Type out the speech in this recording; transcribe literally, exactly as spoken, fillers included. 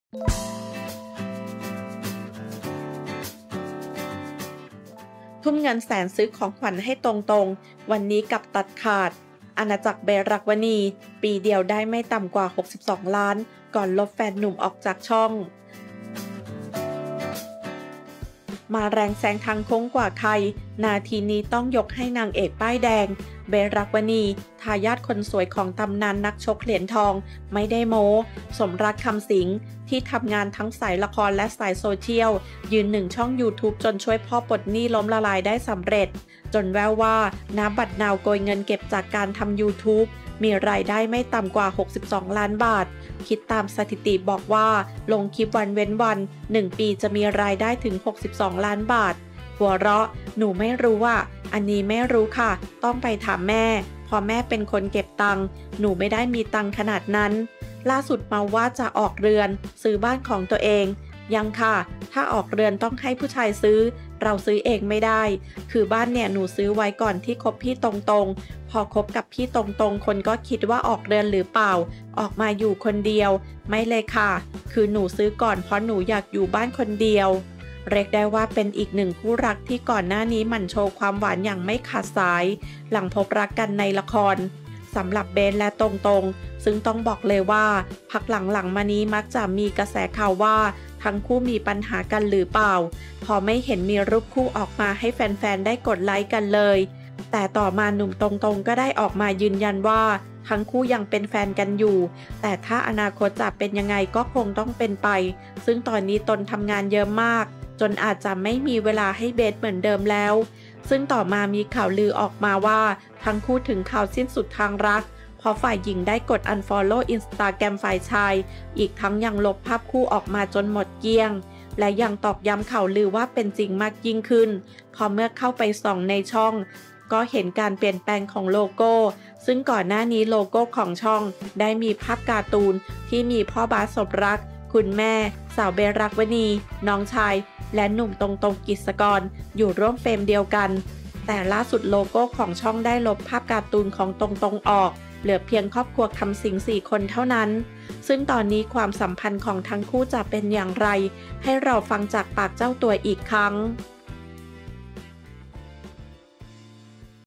ทุ่มเงินแสนซื้อของขวัญให้ตรงๆวันนี้กับตัดขาดอาณาจักรเบรักวณีปีเดียวได้ไม่ต่ำกว่าหกสิบสองล้านก่อนลบแฟนหนุ่มออกจากช่องมาแรงแซงทางโค้งกว่าใครนาทีนี้ต้องยกให้นางเอกป้ายแดงเบรักวณีทายาทคนสวยของตำนานนักชกเหรียญทองไม่ได้โม้สมรักคำสิงที่ทำงานทั้งสายละครและสายโซเชียลยืนหนึ่งช่อง YouTube จนช่วยพ่อปลดหนี้ล้มละลายได้สำเร็จจนแววว่าน้าบัตรนาวโกยเงินเก็บจากการทำ YouTube มีรายได้ไม่ต่ำกว่าหกสิบสองล้านบาทคิดตามสถิติบอกว่าลงคลิปวันเว้นวันหนึ่งปีจะมีรายได้ถึงหกสิบสองล้านบาทหัวเราะหนูไม่รู้อ่ะอันนี้ไม่รู้ค่ะต้องไปถามแม่พอแม่เป็นคนเก็บตังค์หนูไม่ได้มีตังค์ขนาดนั้นล่าสุดมาว่าจะออกเรือนซื้อบ้านของตัวเองยังค่ะถ้าออกเรือนต้องให้ผู้ชายซื้อเราซื้อเองไม่ได้คือบ้านเนี่ยหนูซื้อไว้ก่อนที่คบพี่ตรงๆพอคบกับพี่ตรงๆคนก็คิดว่าออกเรือนหรือเปล่าออกมาอยู่คนเดียวไม่เลยค่ะคือหนูซื้อก่อนเพราะหนูอยากอยู่บ้านคนเดียวเรียกได้ว่าเป็นอีกหนึ่งคู่รักที่ก่อนหน้านี้หมั่นโชว์ความหวานอย่างไม่ขาดสายหลังพบรักกันในละครสำหรับเบนและตรงๆซึ่งต้องบอกเลยว่าพักหลังๆมานี้มักจะมีกระแสข่าวว่าทั้งคู่มีปัญหากันหรือเปล่าพอไม่เห็นมีรูปคู่ออกมาให้แฟนๆได้กดไลค์กันเลยแต่ต่อมาหนุ่มตรงๆก็ได้ออกมายืนยันว่าทั้งคู่ยังเป็นแฟนกันอยู่แต่ถ้าอนาคตจะเป็นยังไงก็คงต้องเป็นไปซึ่งตอนนี้ตนทำงานเยอะมากจนอาจจะไม่มีเวลาให้เบสเหมือนเดิมแล้วซึ่งต่อมามีข่าวลือออกมาว่าทั้งคู่ถึงข่าวสิ้นสุดทางรักเพราะฝ่ายหญิงได้กด unfollow Instagram ฝ่ายชายอีกทั้งยังลบภาพคู่ออกมาจนหมดเกลี้ยงและยังตอกย้ำข่าวลือว่าเป็นจริงมากยิ่งขึ้นพอเมื่อเข้าไปส่องในช่องก็เห็นการเปลี่ยนแปลงของโลโก้ซึ่งก่อนหน้านี้โลโก้ของช่องได้มีภาพการ์ตูนที่มีพ่อบาสสมรักคุณแม่สาวเบรักวณีน้องชายและหนุ่มตรงตรงกฤษกรอยู่ร่วมเฟรมเดียวกันแต่ล่าสุดโลโก้ของช่องได้ลบภาพการ์ตูนของตรงตรงออกเหลือเพียงครอบครัวคำสิงสี่คนเท่านั้นซึ่งตอนนี้ความสัมพันธ์ของทั้งคู่จะเป็นอย่างไรให้เราฟังจากปากเจ้าตัวอีกครั้ง